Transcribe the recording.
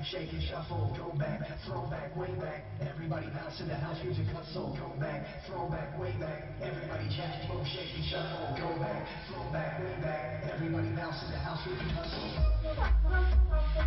shake and shuffle. Go back, throw back, way back. Everybody bounce to the house music hustle. Go back, throw back, way back. Everybody jack, move, shake and shuffle. Go back, throw back, way back. Everybody bounce to the house music hustle.